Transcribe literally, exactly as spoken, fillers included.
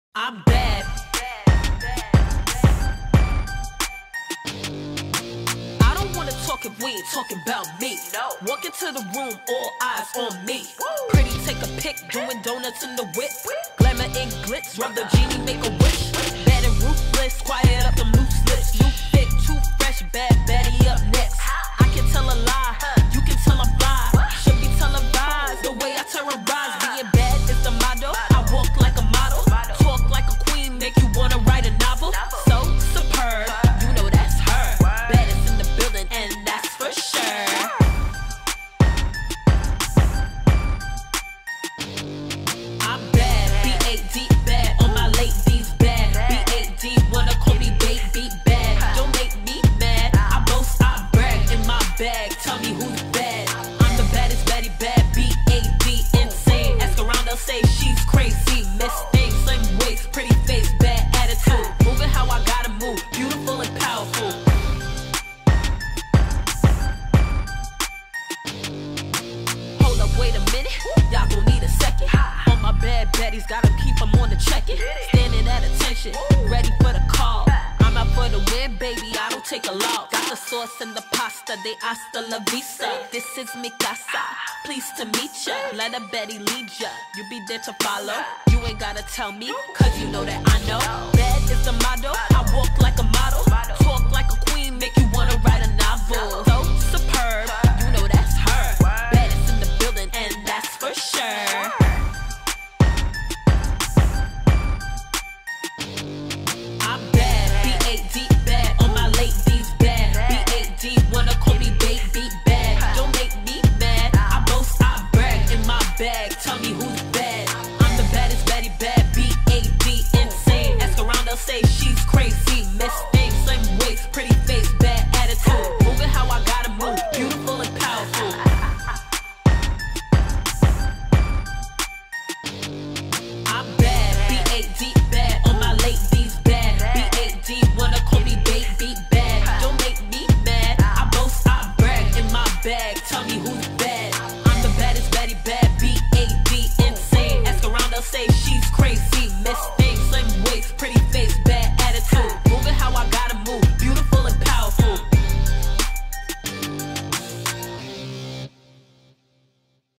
I'm bad. I don't wanna talk if we ain't talking about me. No. Walk into the room, all eyes on me. Woo. Pretty, take a pic, doing donuts in the whip. Glamour and glitz, rub the genie, make a wish. Bad and ruthless, quiet up them loose lips. New fit, too fresh, bad baddie up next. I can tell a lie, you can tell I'm fly. Should be televised, the way I terrorize. Being bad is the motto. I walk like a model, talk like a queen, make you wanna write a novel. So superb, you know that's her. Baddest in the building, and that's for sure. I'm bad, B A D bad, on my ladies bad. B A D wanna call me baby bad. Don't make me mad, I boast, I brag in my bag. Tell me who's bad. I'm the baddest baddie bad, B A D insane. Ask around, they'll say she's crazy. Miss things, slim waist, pretty face, bad attitude. Moving how I gotta move, beautiful and powerful. Hold up, wait a minute, y'all gon' need a second. All my bad baddies, gotta keep them on the check-in. Standing at attention, ready for the call. I'm out for the win, baby, I don't take a loss. Got the sauce and the pasta, they hasta la vista. This is mi casa, pleased to meet ya. Let a Betty lead ya, you be there to follow. You ain't gotta tell me, cause you know that I know. Bad is the motto, I walk like a model, talk like a queen, make you wanna write a novel.